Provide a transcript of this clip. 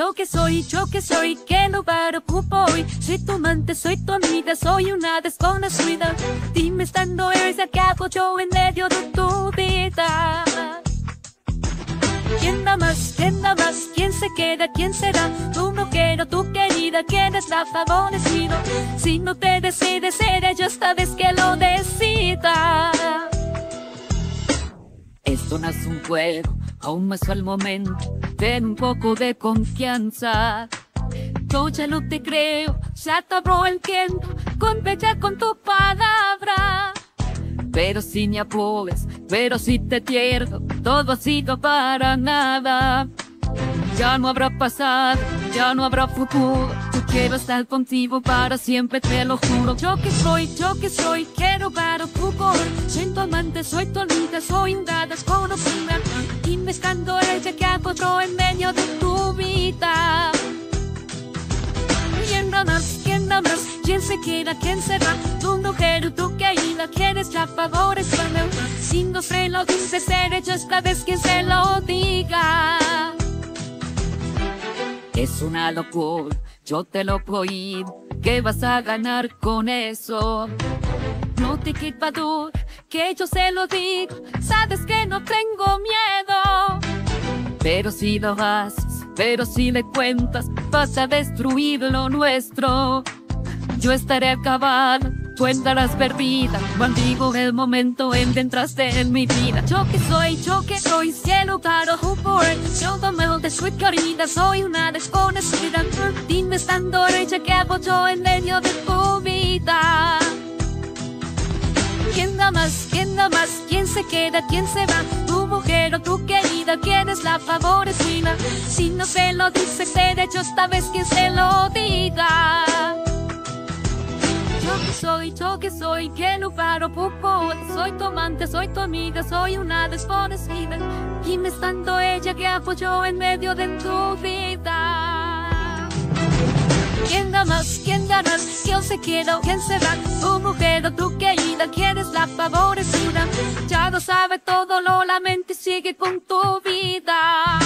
yo que soy, que no paro voy. Soy tu amante, soy tu amiga, soy una desconocida. Dime estando ella, ¿qué hago yo en medio de tu vida? ¿Quién da más? ¿Quién da más? ¿Quién se queda? ¿Quién será? Tu mujer o tu querida, ¿quién es la favorecida? Si no te decides, seré yo esta vez que lo decida. Esto no es un juego, aún más al momento. Ten un poco de confianza. Yo ya no te creo, ya te abro el tiempo, con bella con tu palabra. Pero si me apures, pero si te pierdo, todo ha sido para nada. Ya no habrá pasado, ya no habrá futuro. Yo quiero estar contigo para siempre, te lo juro. Yo que soy, quiero para tu corazón. Soy tu amante, soy tu amiga, soy una desconocida. Dime estando ella, ¿qué hago yo en medio de tu vida? ¿Quién da más? ¿Quién da más? ¿Quién se queda? ¿Quién será? Tu mujer o tu querida, ¿quién es la favorecida? Si no se lo dices, seré yo esta vez quien se lo diga. Es una locura, yo te lo prohíbo. ¿Qué vas a ganar con eso? No te quepa duda que yo se lo digo. Sabes que no tengo miedo. Pero si lo haces, pero si le cuentas, vas a destruir lo nuestro. Yo estaré acabada, tú estarás perdida. Maldigo el momento en que entraste en mi vida. Yo que soy, cielo claro, por yo te soy querida, soy una desconocida. Dime estando hecha, ¿qué hago yo en medio de tu vida? ¿Quién da más? ¿Quién da más? ¿Quién se queda? ¿Quién se va? Tu mujer o tu querida, ¿quién es la favorecida? Si no se lo dice, seré yo esta vez quien se lo diga. Yo que soy, que no paro poco. Soy tu amante, soy tu amiga, soy una desconocida. Dime estando ella, ¿qué hago yo en medio de tu vida? ¿Quién da más? ¿Quién da más? ¿Quién se queda o quién se va? Tu mujer o tu querida, ¿quién es la favorecida? Ya lo sabe todo, lo lamento y sigue con tu vida.